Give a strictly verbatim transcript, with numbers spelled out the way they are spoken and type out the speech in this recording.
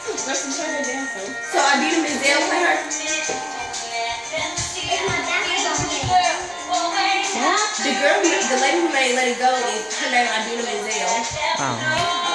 So Adina Menzel play her? The girl, who, the lady who made Let It Go, is her name Adina Menzel. Oh.